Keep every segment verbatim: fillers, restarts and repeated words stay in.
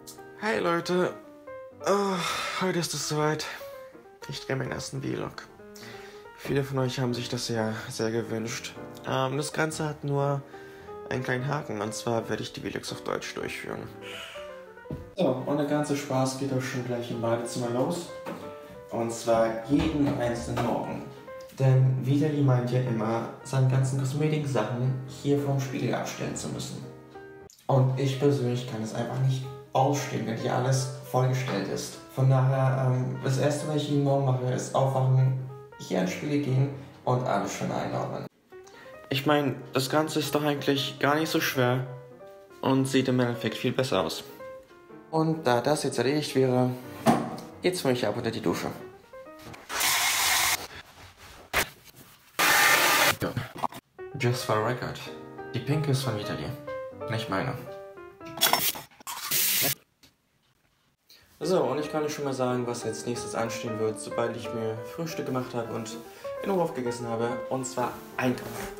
Hey Leute, oh, heute ist es soweit. Ich drehe meinen ersten Vlog. Viele von euch haben sich das ja sehr gewünscht. Ähm, das Ganze hat nur einen kleinen Haken, und zwar werde ich die Vlogs auf Deutsch durchführen. So, und der ganze Spaß geht auch schon gleich im Badezimmer los. Und zwar jeden einzelnen Morgen. Denn Vitali meint ja immer, seine ganzen Kosmetik-Sachen hier vorm Spiegel abstellen zu müssen. Und ich persönlich kann es einfach nicht ausstehen, wenn hier alles vollgestellt ist. Von daher, ähm, das erste, was ich jeden Morgen mache, ist aufwachen, hier ins Spiegel gehen und alles schön einordnen. Ich meine, das Ganze ist doch eigentlich gar nicht so schwer und sieht im Endeffekt viel besser aus. Und da das jetzt erledigt wäre, geht's für mich ab unter die Dusche. Just for the record, die pinke ist von Vitali, nicht meine. So, und ich kann euch schon mal sagen, was als nächstes anstehen wird, sobald ich mir Frühstück gemacht habe und in Ruhe aufgegessen habe, und zwar Einkauf.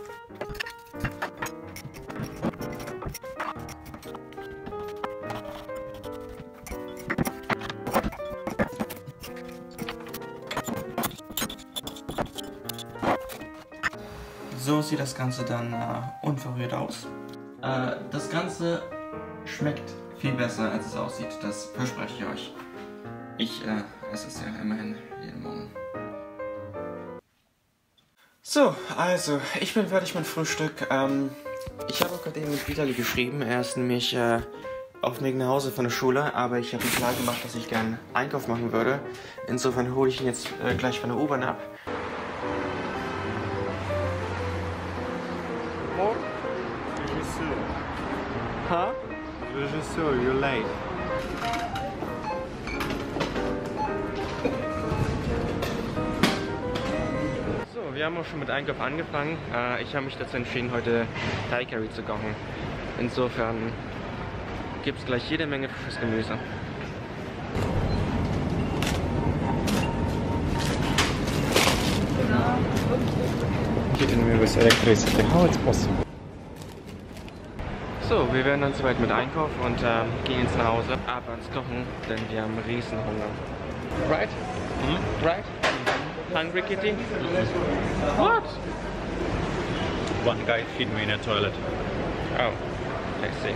So sieht das Ganze dann äh, unverrührt aus. Äh, das Ganze schmeckt viel besser, als es aussieht, das verspreche ich euch. Ich äh, esse es ja immerhin jeden Morgen. So, also, ich bin fertig mit Frühstück. Ähm, ich habe auch gerade eben mit Vitali geschrieben. Er ist nämlich äh, auf dem Weg nach Hause von der Schule, aber ich habe ihm klar gemacht, dass ich gerne Einkauf machen würde. Insofern hole ich ihn jetzt äh, gleich von der U-Bahn ab. Regisseur. Ha? Regisseur, you're late. So, wir haben auch schon mit Einkauf angefangen. Äh, ich habe mich dazu entschieden, heute Thai Curry zu kochen. Insofern gibt es gleich jede Menge frisches Gemüse. Hitting me with electricity. How it's possible? So, wir werden dann soweit mit Einkauf und ähm, gehen jetzt nach Hause, ab ans Kochen, denn wir haben riesen Hunger. Right? Hmm? Right? Hungry Kitty? What? One guy feed me in a toilet. Oh, I see.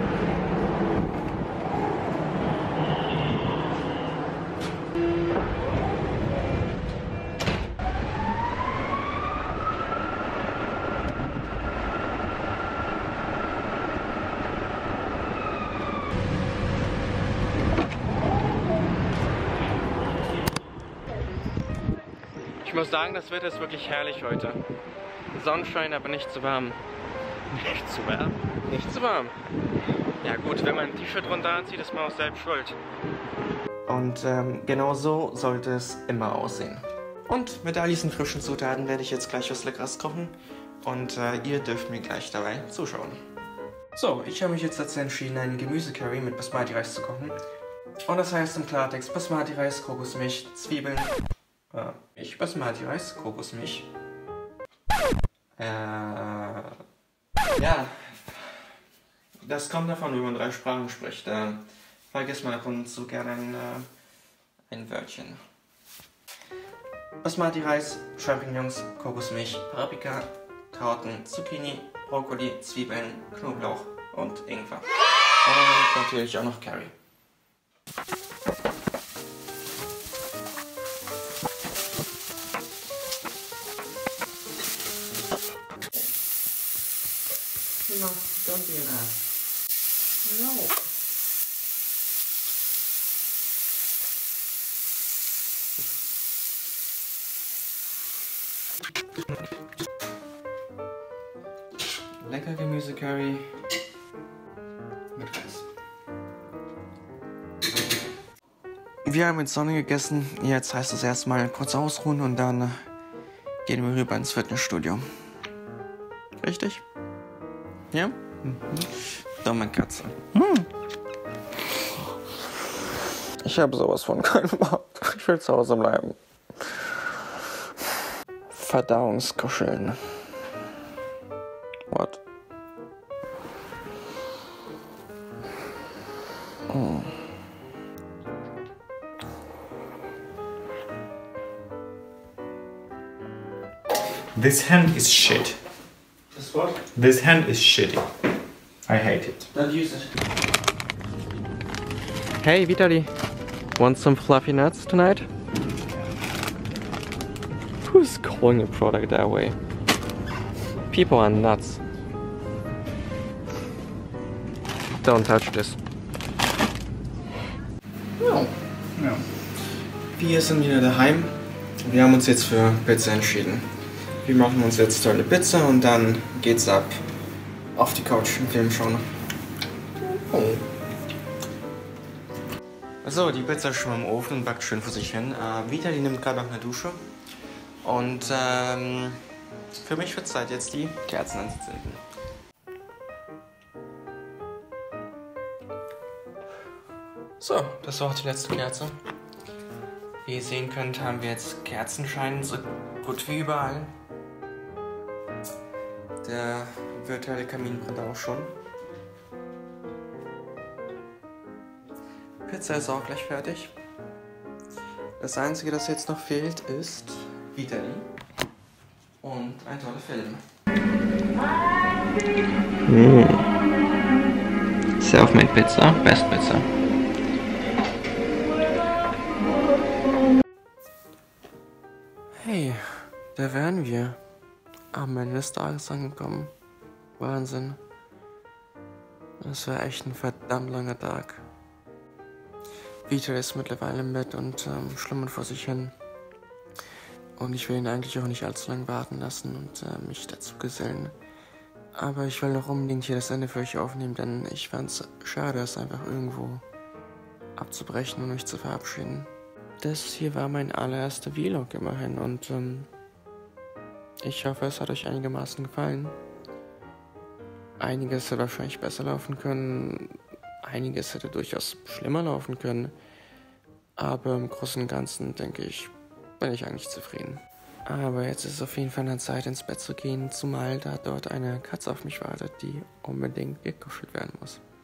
Ich muss sagen, das Wetter ist wirklich herrlich heute. Sonnenschein, aber nicht zu warm. Nicht zu warm? Nicht zu warm. Ja gut, wenn man ein T-Shirt runter anzieht, ist man auch selbst schuld. Und ähm, genau so sollte es immer aussehen. Und mit all diesen frischen Zutaten werde ich jetzt gleich was Leckeres kochen. Und äh, ihr dürft mir gleich dabei zuschauen. So, ich habe mich jetzt dazu entschieden, einen Gemüsecurry mit Basmati-Reis zu kochen. Und das heißt im Klartext Basmati-Reis, Kokosmilch, Zwiebeln, äh, ich Basmati-Reis, Kokosmilch. Äh, ja, das kommt davon, wenn man drei Sprachen spricht. Äh, vergisst man ab und zu gerne ein, äh, ein Wörtchen. Basmati-Reis, Champignons, Kokosmilch, Paprika, Karotten, Zucchini, Brokkoli, Zwiebeln, Knoblauch und Ingwer. Und natürlich auch noch Curry. No, don't be an ass. No. Lecker Gemüsecurry mit Reis. Wir haben mit Sonne gegessen. Jetzt heißt es erstmal kurz ausruhen und dann gehen wir rüber ins Fitnessstudio. Richtig? Ja? Mhm. Dumme Katze. Hm. Ich habe sowas von keinen Bock. Ich will zu Hause bleiben. Verdauungskuscheln. What? Oh. This hand is shit. This what? This hand is shitty. I hate it. Don't use it. Hey Vitali, want some fluffy nuts tonight? Who's calling a product that way? People are nuts. Don't touch this. No. No. Wir sind wieder daheim. Wir haben uns jetzt für Pizza entschieden. Wir machen uns jetzt tolle Pizza und dann geht's ab auf die Couch und Film schauen. Oh. So, die Pizza ist schon im Ofen und backt schön vor sich hin. Äh, Vitali nimmt gerade noch eine Dusche. Und ähm, für mich wird Zeit, jetzt die Kerzen anzuzünden. So, das war auch die letzte Kerze. Wie ihr sehen könnt, haben wir jetzt Kerzenschein so gut wie überall. Der virtuelle Kamin brennt auch schon. Pizza ist auch gleich fertig. Das Einzige, das jetzt noch fehlt, ist Vitali und ein toller Film. Mm. Self-made Pizza, best Pizza. Hey, da wären wir. Am Ende des Tages angekommen. Wahnsinn. Das war echt ein verdammt langer Tag. Vitali ist mittlerweile im Bett und ähm, schlummert vor sich hin. Und ich will ihn eigentlich auch nicht allzu lange warten lassen und äh, mich dazu gesellen. Aber ich will noch unbedingt hier das Ende für euch aufnehmen, denn ich fand's schade, es einfach irgendwo abzubrechen und mich zu verabschieden. Das hier war mein allererster Vlog immerhin und ähm, ich hoffe, es hat euch einigermaßen gefallen. Einiges hätte wahrscheinlich besser laufen können, einiges hätte durchaus schlimmer laufen können, aber im Großen und Ganzen, denke ich, bin ich eigentlich zufrieden. Aber jetzt ist es auf jeden Fall an der Zeit, ins Bett zu gehen, zumal da dort eine Katze auf mich wartet, die unbedingt gekuschelt werden muss.